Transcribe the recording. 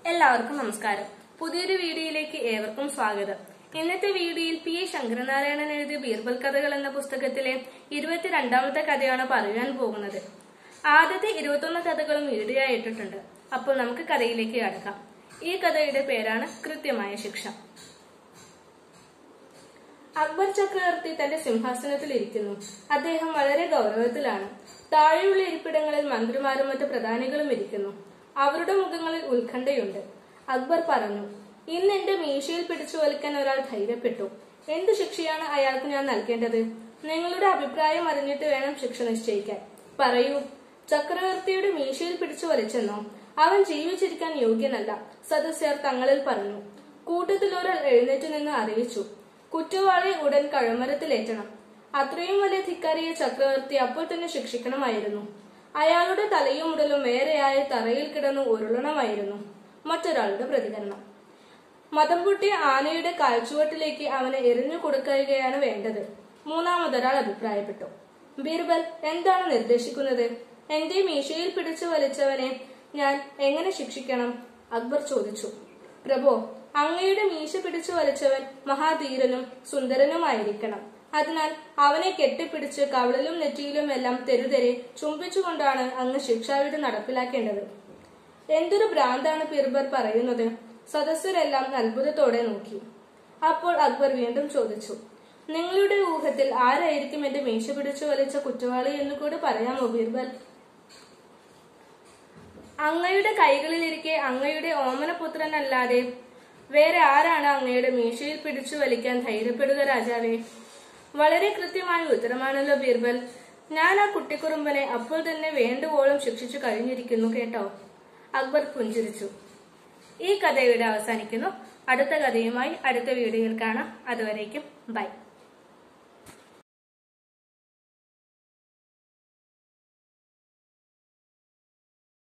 എല്ലാവർക്കും നമസ്കാരം. പുതിയൊരു വീഡിയോയിലേക്ക് ഏവർക്കും സ്വാഗതം. ഇന്നത്തെ വീഡിയോയിൽ പി എ ശങ്കരനാരായണൻ എഴുതിയ ബീർബൽ കഥകൾ എന്ന പുസ്തകത്തിലെ 22ാമത്തെ കഥയാണ് പറയാൻ പോകുന്നത്. ആദ്യത്തെ 21 കഥകളും വീഡിയോ ആയിട്ടിട്ടുണ്ട്. അപ്പോൾ നമുക്ക് കഥയിലേക്ക് കടക്കാം. ഈ കഥയുടെ പേരാണ് കൃത്യമായ ശിക്ഷ. അക്ബർ ചക്രവർത്തി തന്റെ സിംഹാസനത്തിൽ ഇരിക്കുന്നു. അദ്ദേഹം വളരെ ഗൗരവത്തിലാണ്. താഴെയുള്ള ഇരിപ്പിടങ്ങളിൽ മന്ത്രിമാരും മറ്റു പ്രധാനികളും ഇരിക്കുന്നു. അവരുടെ മുഖങ്ങളിൽ ഉത്കണ്ഠയുണ്ട്. അക്ബർ പറഞ്ഞു, ഇന്ന് എന്റെ മീശയിൽ പിടിച്ചു വലിക്കാൻ ഒരാൾ ധൈര്യപ്പെട്ടു. എന്ത് ശിക്ഷയാണ് അയാൾക്ക് ഞാൻ നൽകേണ്ടത്? നിങ്ങളുടെ അഭിപ്രായം അറിഞ്ഞിട്ട് വേണം ശിക്ഷ നിശ്ചയിക്കാൻ. പറയൂ. ചക്രവർത്തിയുടെ മീശയിൽ പിടിച്ചു വലിച്ചെന്നോ? അവൻ ജീവിച്ചിരിക്കാൻ യോഗ്യനല്ല, സദസ്യർ തങ്ങളിൽ പറഞ്ഞു. കൂട്ടത്തിൽ ഒരാൾ എഴുന്നേറ്റ് നിന്ന് അറിയിച്ചു, കുറ്റവാളിയെ ഉടൻ കഴുമരത്തിലേറ്റണം. അത്രയും വലിയ ധിക്കാരിയെ ചക്രവർത്തി അപ്പോൾ തന്നെ ശിക്ഷിക്കണമായിരുന്നു. അയാളുടെ തലയും ഉടലും വേറെയായി തറയിൽ കിടന്നു ഉരുളണമായിരുന്നു. മറ്റൊരാളുടെ പ്രതികരണം, മതം പൊട്ടിയ ആനയുടെ കാൽച്ചുവട്ടിലേക്ക് അവനെ എറിഞ്ഞു കൊടുക്കുകയാണ് വേണ്ടത്. മൂന്നാമതൊരാൾ അഭിപ്രായപ്പെട്ടു. ബീർബൽ എന്താണ് നിർദ്ദേശിക്കുന്നത്? എന്റെ മീശയിൽ പിടിച്ചു വലിച്ചവനെ ഞാൻ എങ്ങനെ ശിക്ഷിക്കണം? അക്ബർ ചോദിച്ചു. പ്രഭോ, അങ്ങയുടെ മീശ പിടിച്ചു വലിച്ചവൻ മഹാധീരനും സുന്ദരനുമായിരിക്കണം. അതിനാൽ അവനെ കെട്ടിപ്പിടിച്ച് കവിളിലും നെറ്റിയിലും എല്ലാം തെരുതെരെ ചുംബിച്ചുകൊണ്ടാണ് അങ്ങ് ശിക്ഷാവിധി നടപ്പിലാക്കേണ്ടത്. എന്തൊരു ഭ്രാന്താണ് ബീർബൽ പറയുന്നത്? സദസ്യരെല്ലാം അത്ഭുതത്തോടെ നോക്കി. അപ്പോൾ അക്ബർ വീണ്ടും ചോദിച്ചു, നിങ്ങളുടെ ഊഹത്തിൽ ആരായിരിക്കും എന്റെ മീശ പിടിച്ചു വലിച്ച കുറ്റവാളി എന്ന് കൂടി പറയാമോ ബീർബൽ? അങ്ങയുടെ കൈകളിലിരിക്കെ അങ്ങയുടെ ഓമനപുത്രനല്ലാതെ വേറെ ആരാണ് അങ്ങയുടെ മീശയിൽ പിടിച്ചു വലിക്കാൻ ധൈര്യപ്പെടുക രാജാവേ? വളരെ കൃത്യമായ ഉത്തരമാണല്ലോ ബീർബൽ. ഞാൻ ആ കുട്ടിക്കുറുമ്പനെ അപ്പോൾ തന്നെ വേണ്ടുവോളം ശിക്ഷിച്ചു കഴിഞ്ഞിരിക്കുന്നു കേട്ടോ. അക്ബർ പുഞ്ചിരിച്ചു. ഈ കഥ ഇവിടെ അവസാനിക്കുന്നു. അടുത്ത കഥയുമായി അടുത്ത വീഡിയോയിൽ കാണാം. അതുവരേക്കും ബൈ.